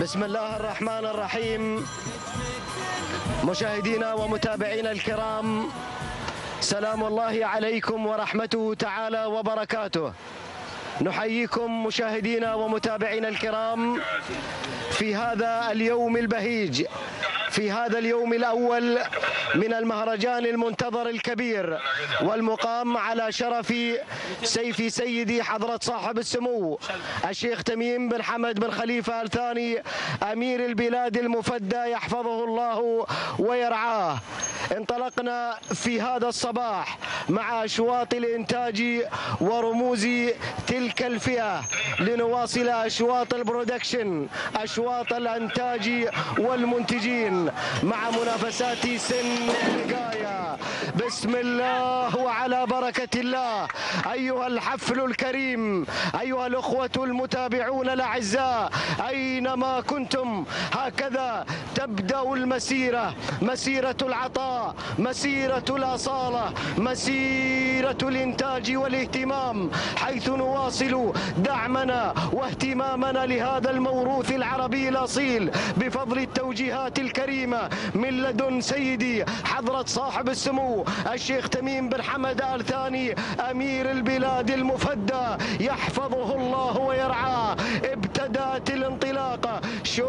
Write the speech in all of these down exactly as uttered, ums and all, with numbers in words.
بسم الله الرحمن الرحيم. مشاهدينا ومتابعينا الكرام، سلام الله عليكم ورحمته تعالى وبركاته. نحييكم مشاهدينا ومتابعينا الكرام في هذا اليوم البهيج، في هذا اليوم الأول من المهرجان المنتظر الكبير والمقام على شرف سيف سيدي حضرة صاحب السمو الشيخ تميم بن حمد بن خليفة آل ثاني أمير البلاد المفدى يحفظه الله ويرعاه. انطلقنا في هذا الصباح مع أشواط الإنتاج ورموز تلك الفئة لنواصل أشواط البرودكشن، أشواط الإنتاج والمنتجين مع منافسات سن الغاية. بسم الله وعلى بركة الله. أيها الحفل الكريم، أيها الأخوة المتابعون الأعزاء أينما كنتم، هكذا تبدأ المسيرة، مسيرة العطاء، مسيرة الأصالة، مسيرة الإنتاج والاهتمام، حيث نواصل دعمنا واهتمامنا لهذا الموروث العربي الأصيل بفضل التوجيهات الكريمة من لدن سيدي حضرة صاحب السمو الشيخ تميم بن حمد آل ثاني أمير البلاد المفدى يحفظه الله ويرعاه. ابتدأت الانطلاقة،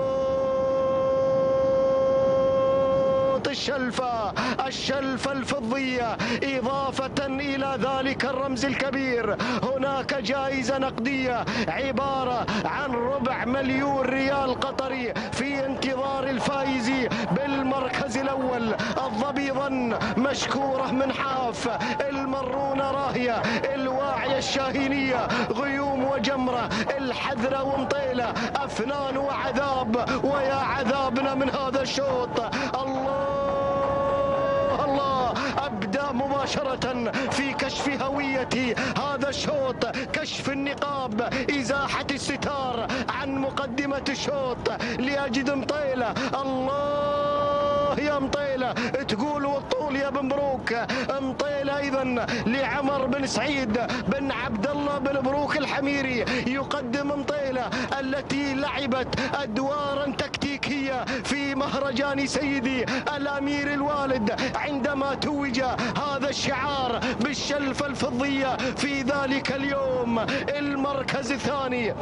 شوط الشلفة، الشلفة الفضية، إضافة إلى ذلك الرمز الكبير. هناك جائزة نقدية عبارة عن ربع مليون ريال قطري في انتظار الفائز بالمركز الأول. الضبيضا مشكورة من حاف، المرونة راهية، الواعية الشاهينية، غيوم وجمرة، الحذرة ومطيلة، أفنان وعذاب. ويا عذابنا من هذا الشوط. الله الله. أبدأ مباشرة في كشف هوية هذا الشوط، كشف النقاب، إزاحة الستار عن مقدمة الشوط لأجد مطيلة. الله يا مطيلة، تقول والطول يا بن بروك. مطيلة أيضا لعمر بن سعيد بن عبد الله بن بروك الحميري، يقدم مطيلة التي لعبت أدوارا تكتيكية في مهرجان سيدي الأمير الوالد عندما توج هذا الشعار بالشلفة الفضية في ذلك اليوم. المركز الثاني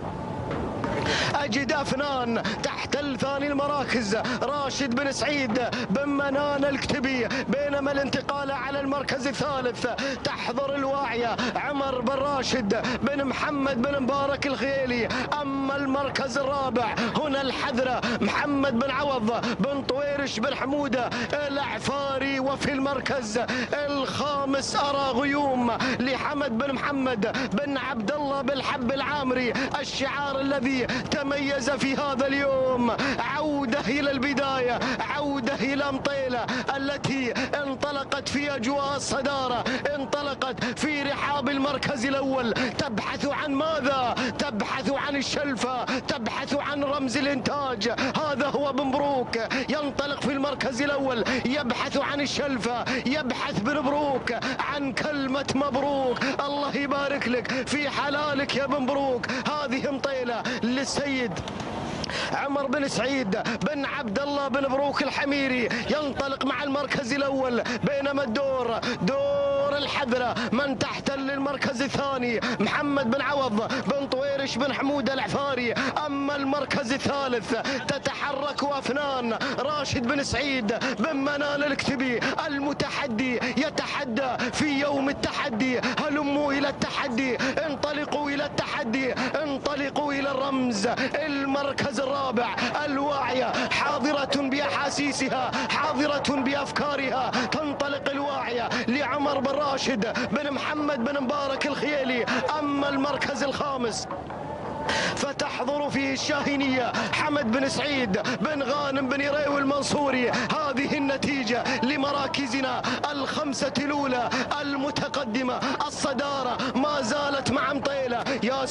أجد أفنان تحتل ثاني المراكز راشد بن سعيد بن منان الكتبي، بينما الانتقال على المركز الثالث تحضر الواعية عمر بن راشد بن محمد بن مبارك الخيلي. أما المركز الرابع هنا الحذرة محمد بن عوض بن طويرش بن حمودة العفاري. وفي المركز الخامس أرى غيوم لحمد بن محمد بن عبد الله بالحب العامري، الشعار الذي تميز في هذا اليوم. عودة إلى البداية، عودة إلى مطيلة التي انطلقت في أجواء الصدارة، انطلقت في رحاب المركز الأول. تبحث عن ماذا؟ تبحث عن الشلفة، تبحث عن رمز الإنتاج. هذا هو بن بروك ينطلق في المركز الأول، يبحث عن الشلفة، يبحث بن بروك عن كلمة مبروك. الله يبارك لك في حلالك يا بن بروك. هذه مطيلة للسيد عمر بن سعيد بن عبد الله بن بروك الحميري، ينطلق مع المركز الأول. بينما الدور دور الحذرة من تحتل المركز الثاني محمد بن عوض بن طويرش بن حمود العفاري. أما المركز الثالث تتحرك أفنان راشد بن سعيد بن منال الكتبي، المتحدي يتحدى في يوم التحدي. هلموا إلى التحدي، انطلقوا إلى التحدي، انطلقوا إلى الرمز. المركز الرابع الواعية حاضرة بأحاسيسها، حاضرة بأفكارها. تنطلق الواعية لعمر بن راشد بن محمد بن مبارك الخيلي. أما المركز الخامس فتحضر فيه الشاهينية حمد بن سعيد بن غانم بن ريو المنصوري. هذه النتيجة لمراكزنا الخمسة الأولى المتقدمة. الصدارة ما زالت مع مطيلة. يا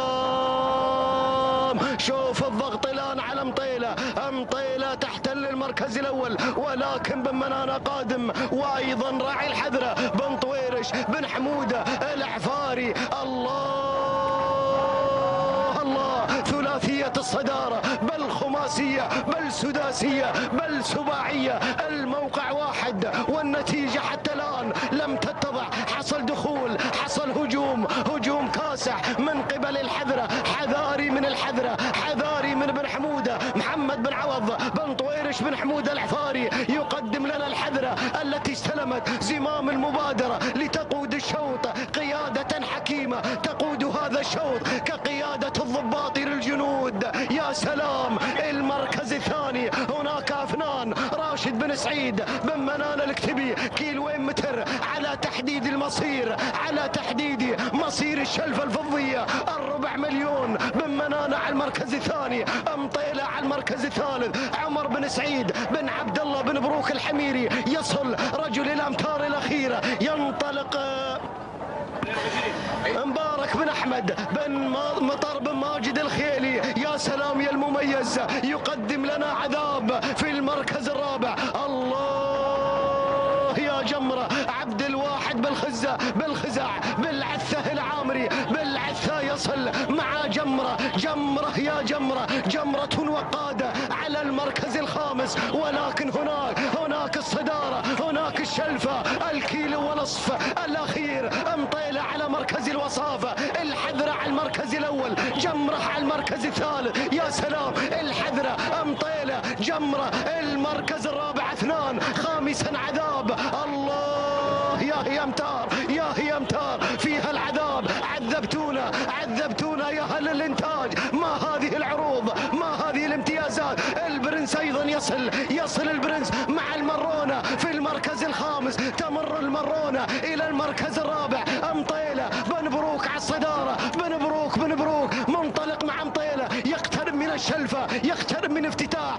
سلام، شوف الضغط الآن على مطيلة. مطيلة تحتل المركز الأول، ولكن بن منانة قادم، وأيضا راعي الحذرة بن طويرش بن حمودة العفاري. الله الله، ثلاثية الصدارة، بل خماسية، بل سداسية، بل سباعية. الموقع واحد والنتيجة حتى الآن لم تتضح. حصل دخول، حصل هجوم، هجوم كاسح من قبل الحذرة. حذاري من الحذرة، حذاري من بن حمودة، محمد بن عوض بن طويرش بن حمودة العفاري يقدم لنا الحذرة التي استلمت زمام المبادرة لتقود الشوط قيادة حكيمة، تقود هذا الشوط كقيادة الضباط للجنود. يا سلام. المركز الثاني هناك أفنان راشد بن سعيد بن منان الكتبي، كيلوين متر على تحديد المصير، على تحديد مصير الشلفة الفضية. الربع مليون بن منان على المركز الثاني، أمطيلة على المركز الثالث. عمر بن سعيد بن عبد الله بن بروك الحميري يصل رجل الأمتار الأخيرة. ينطلق مبارك بن أحمد بن مطر بن ماجد الخيلي. يا سلام يا المميز، يقدم لنا عذاب في المركز الرابع. الله يا جمرة عبد الواحد بالخزة بالخزع بالعثة العامري، بالعثة يصل مع جمرة. جمرة يا جمرة، جمرة وقادة على المركز الخامس. ولكن هناك هناك الصدارة، هناك الشلفة، الكيلو ونصف الأخير. أمطيلة على مركز الوصافة، الحذرة على المركز الأول، جمرة على المركز الثالث. يا سلام. الحذرة، أمطيلة، جمرة. المركز الرابع اثنان، خامسا عذاب. الله يا هي امتار، يا هي امتار فيها العذاب. عذبتونا عذبتونا يا اهل الانتاج. ما هذه العروض، ما هذه الامتيازات. البرنس ايضا يصل يصل البرنس مع المرونه في المركز الخامس. تمر المرونه الى المركز الرابع. امطيله بن بروك على الصداره، بن بروك بن بروك منطلق مع امطيله، يقترب من الشلفه، يقترب من افتتاح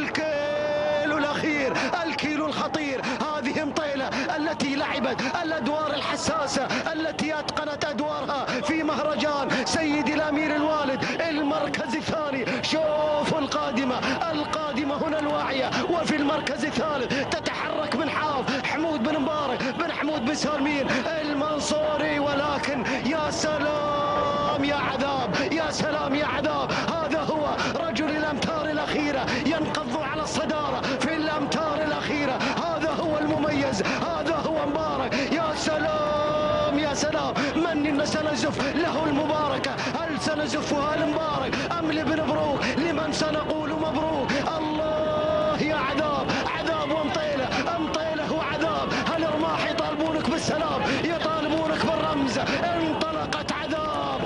الكيلو الاخير، الكيلو الخطير. هذه امطيله التي لعبت الادوار الحساسه، التي اتقنت ادوارها في مهرجان سيدي الامير الوالد. المركز الثاني، شوفوا القادمه، القادمه هنا الواعيه. وفي المركز الثالث تتحرك بن حاف حمود بن مبارك بن حمود بن سالمين المنصوري. ولكن يا سلام يا عذاب، يا سلام يا عذاب. هذا هو رجل الامتار الاخيره، ينقض على الصداره في الامتار الاخيره. هذا هو المميز، هذا هو مبارك. يا سلام يا سلام. من سنزف له المباركه؟ هل سنزفها لمبارك ام لبن بروك؟ لمن سنقول مبروك؟ الله يا عذاب، عذاب وامطيله، امطيله وعذاب. هل الرماح يطالبونك بالسلام، يطالبونك بالرمز؟ انطلقت عذاب.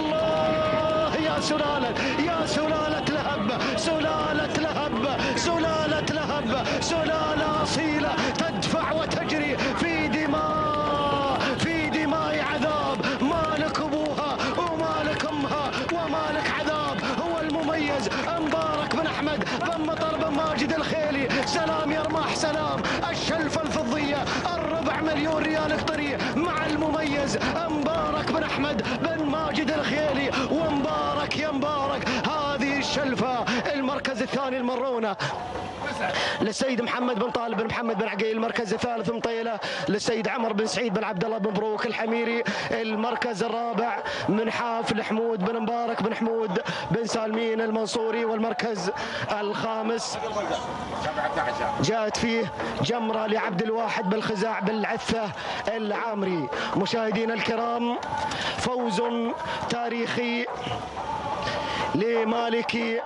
الله يا سلاله، يا سلاله لهب، سلاله لهب، سلاله لهب، سلاله اصيله تدفع وتجري في دماء، في دماء عذاب. مالك ابوها ومالك امها ومالك عذاب. هو المميز مبارك بن احمد بن مطر بن ماجد الخيلي. سلام يا رماح، سلام. الشلفه الفضيه، الربع مليون ريال قطري مع المميز مبارك بن احمد بن ماجد الخيلي. ومبارك يا مبارك. هذه الشلفه. المركز الثاني المرونه للسيد محمد بن طالب بن محمد بن عقيل. المركز الثالث مطيله للسيد عمر بن سعيد بن عبد الله بن بروك الحميري. المركز الرابع منحاف لحمود بن مبارك بن حمود بن سالمين المنصوري. والمركز الخامس جاءت فيه جمره لعبد الواحد بالخزاع بالعثه العامري. مشاهدينا الكرام، فوز تاريخي لمالكي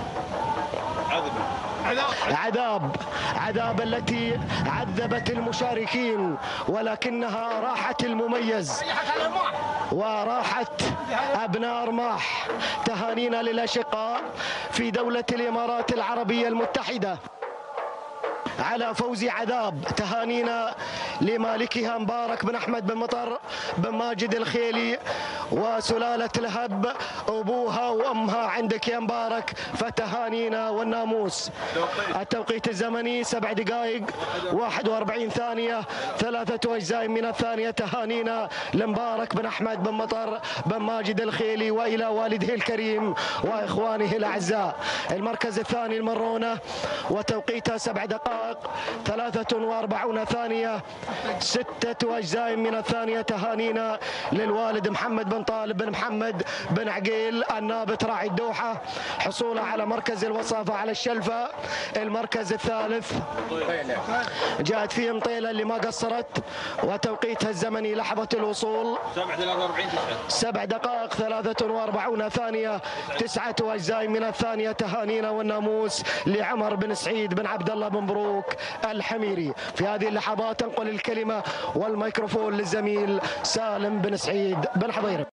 عذاب، عذاب التي عذبت المشاركين، ولكنها راحت المميز وراحت أبناء رماح. تهانينا للأشقاء في دولة الإمارات العربية المتحدة على فوز عذاب. تهانينا لمالكها مبارك بن أحمد بن مطر بن ماجد الخيلي وسلالة لهب، أبوها وأمها عندك يا مبارك. فتهانينا والناموس. التوقيت الزمني سبع دقائق واحد وأربعين ثانية ثلاثة أجزاء من الثانية. تهانينا لمبارك بن أحمد بن مطر بن ماجد الخيلي وإلى والده الكريم وإخوانه الأعزاء. المركز الثاني المرونة وتوقيتها سبع دقائق دقائق ثلاثة وأربعون ثانية، ستة أجزاء من الثانية. تهانينا للوالد محمد بن طالب بن محمد بن عقيل النابت راعي الدوحة، حصوله على مركز الوصافة على الشلفة. المركز الثالث جاءت فيه مطيلة اللي ما قصرت، وتوقيتها الزمني لحظة الوصول سبع دقائق ثلاثة وأربعون ثانية، تسعة أجزاء من الثانية. تهانينا والناموس لعمر بن سعيد بن عبد الله بن مبروك الحميري. في هذه اللحظات انقل الكلمة والميكروفون للزميل سالم بن سعيد بن حضير.